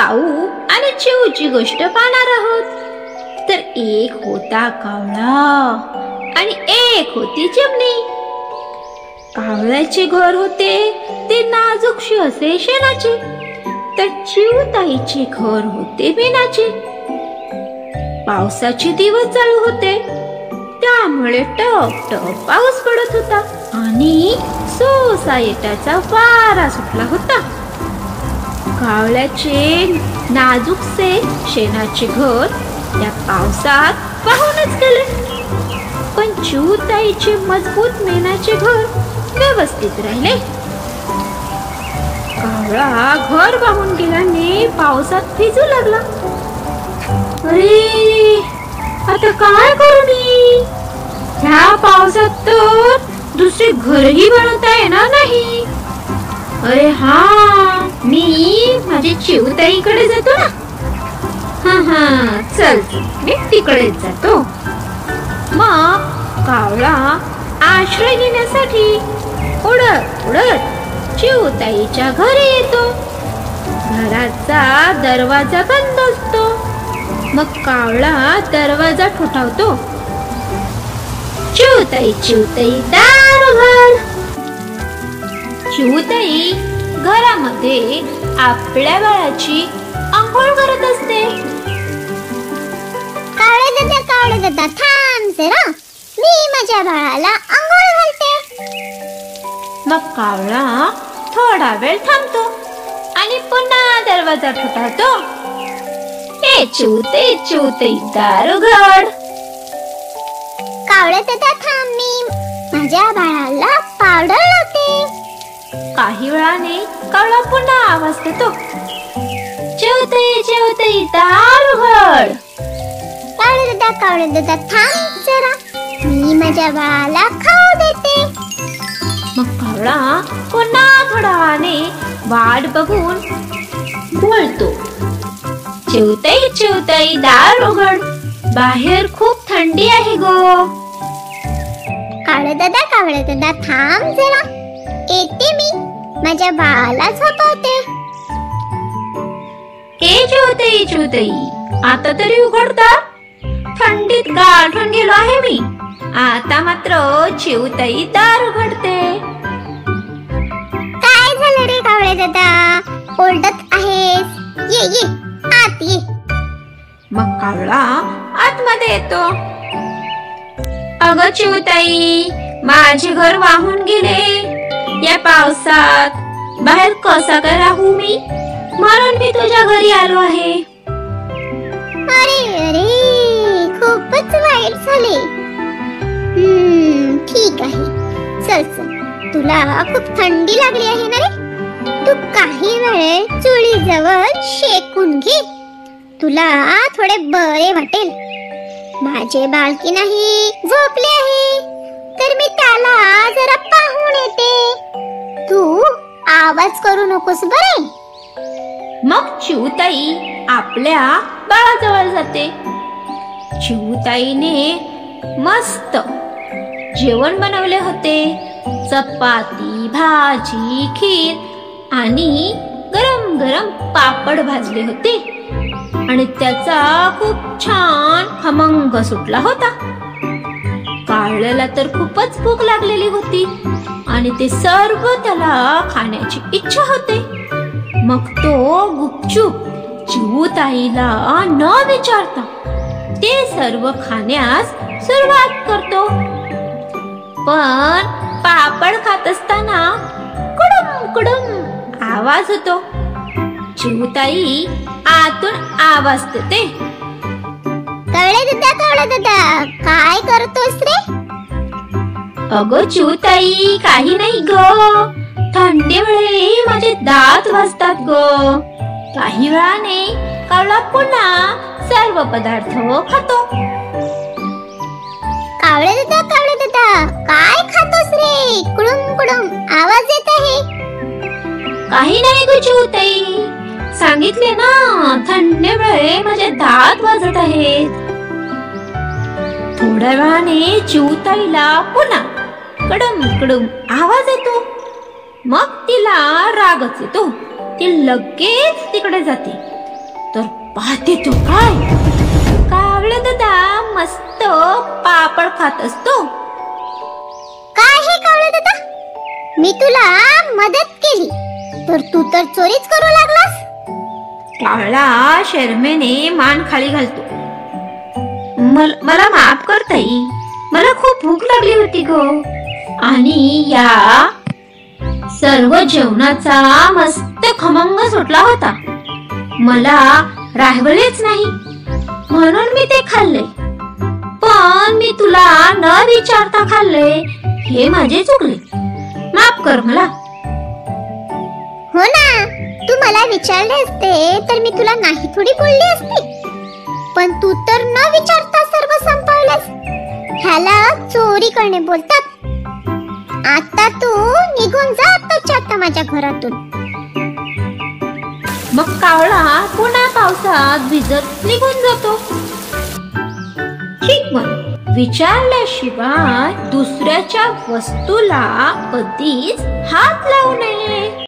काऊ आणि चिऊची गोष्ट पाहणार आहोत। तर एक होता कावळा आणि एक होती चिमणी। कावळ्याचे घर होते ते नाजूकशे असे शेणाचे, तर चिऊताईचे घर होते बिनाचे। पावसाचे दिवस चालू होते, त्यामुळे टप टप पाऊस पडत होता आणि सोसायटीचा वारा सुटला होता। कावळ्याचे नाजूकसे शेणाचे घर या पावसात वाहूनच गेले, पण चिऊताईचे मजबूत मेणाचे घर व्यवस्थित राहिले। कावळा घर वाहून गेल्याने पावसात भिजू लागला। अरे, आता काय करू मी? ह्या पावसात तर दुसरे घरही बनवता येणार नाही। अरे हा, मी माझ्या चिऊताईकडे जातो ना। हा, चल मी तिकडेच जातो। मग कावळा आश्रय घेण्यासाठी उडत उडत चिऊताईच्या घरी येतो। घराचा दरवाजा बंद असतो, मग कावळा दरवाजा ठोठावतो। चिऊताई चिऊताई दार उघड। चिऊताई घरामध्ये आपल्या बाळाची अंघोळ करत असते। कावळे दादा थांब जरा, मी माझ्या बाळाला अंघोळ घालते। मग कावळा थोडा वेळ थांबतो आणि पुन्हा दरवाजा ठोठावतो। ए चिऊताई चिऊताई दार उघड। कावळे दादा थांब, मी माझ्या बाळाला पावडर लावते। काही वेळाने कावळा पुन्हा आवाज देतो, चिऊताई चिऊताई दार उघड। कावळे दादा थांब जरा, मी माझ्या बाळाला खाऊ देते। मग कावळा पुन्हा थोड्या वेळाने वाट बघून बोलतो, चिऊताई चिऊताई दार उघड, बाहेर खूप थंडी आहे गो। कावळे दादा थांब जरा, येते मी, माझ्या बाळाला झोपवते। ए चिऊताई चिऊताई आता तरी उघडता, थंडीत गारठून गेलो आहे मी। आता मात्र चिऊताई दार उघडते। काय झालं रे कावळे दादा, ओरडत आहेस? ये ये आत ये। मग कावळा आतमध्ये येतो। अगं चिऊताई, माझे घर वाहून गेले या पावसात, बाहेर कसा काय राहू मी, म्हणून मी तुझ्या घरी आलो आहे। अरे अरे, खूपच वाईट झाले। ठीक आहे, चल चल, तुला खूप थंडी लागली आहे ना रे, तू काही वेळ चुलीजवळ शेकून घे, तुला थोडे बरे वाटेल। माझे बाळकी नाही झोपले आहे, तर मी त्याला जरा पाहून येते, तू आवाज करू नकोस बरे। मग चिऊताई आपल्या बाळाजवळ जाते। चिऊताईने मस्त जेवण बनवले होते, चपाती भाजी खीर आणि गरम गरम पापड भाजले होते आणि त्याचा खूप छान खमंग सुटला होता। कावळ्याला तर खूपच भूक लागलेली होती आणि ते सर्व त्याला खाण्याची इच्छा होते। मग तो गुपचूप चिऊताईला न विचारता ते सर्व खाण्यास सुरुवात करतो। पण पापड खात असताना कुडुम कुडुम आवाज होतो। चिऊताई आतून आवाज देते, कावळे दादा काय करतोस रे? अगं चिऊताई, काही नाही ग, थंडीमुळे माझे दात वाजतात ग। काही वेळाने कावळा पुन्हा सर्व पदार्थ खातो। कावळे दादा काय खातोस रे? कुडुम कुडुम आवाज येत आहे। काही नाही ग चिऊताई, सांगितले ना, थंडीमुळे माझे दात वाजत आहेत। थोड्या वेळाने चिऊताईला पुन्हा कडम कडम आवाज येतो। मग तिला रागच येतो, ती लगेच तिकडे जाते तर पाहते तो काय, कावळा दादा मस्त पापड खात असतो. काय हे कावळे दादा, मी तुला मदत केली तर तू तर चोरीच करू लागलास. कावळा शरमेने मान खाली घालतो. मला माफ कर ताई, मला खूप भूक लागली होती गो, आणि या सर्व जेवणाचा मस्त खमंग सुटला होता. मला राहवलेच नाही म्हणून मी ते खाल्ले. पण मी तुला न विचारता खाल्ले हे माझे चुकले. माफ कर मला. हो ना, तू मला विचारले असते तर मी तुला नाही थोडी बोलली असते, पण तू तर न विचारता सर्व संपवलंस. ह्याला चोरी करणे बोलतात. आता तू निघून जा आताच्या आता माझ्या घरातून. मग कावळा पुन्हा पावसात भिजत निघून जातो. ठीक, मग विचारल्याशिवाय दुसऱ्याच्या वस्तूला कधीच हात लावू नये.